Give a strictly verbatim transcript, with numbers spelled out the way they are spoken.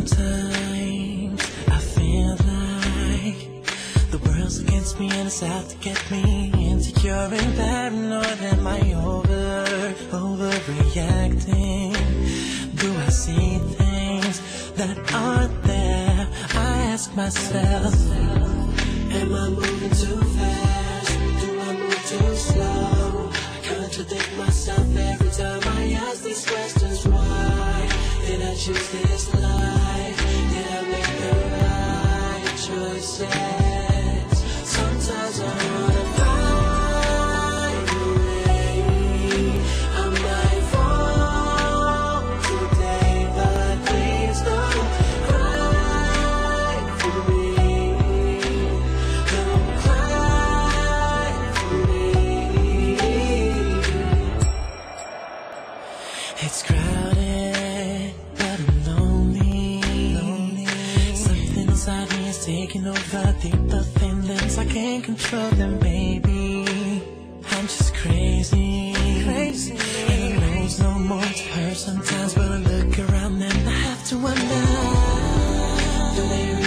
Sometimes I feel like the world's against me and it's out to get me. Insecure and paranoid, am I over, overreacting? Do I see things that aren't there? I ask myself, am I moving too fast? Do I move too slow? I contradict myself every time I ask these questions. Why did I choose this life? Did I make the right choices? Sometimes I wanna find a way. I might fall today, but please don't cry for me. Don't cry for me. It's crowded, but I'm lonely. lonely. Something inside me is taking over. Deeper feelings, I can't control them, baby. I'm just crazy, crazy. And the road's no more to hurt sometimes, but I look around and I have to wonder, do they really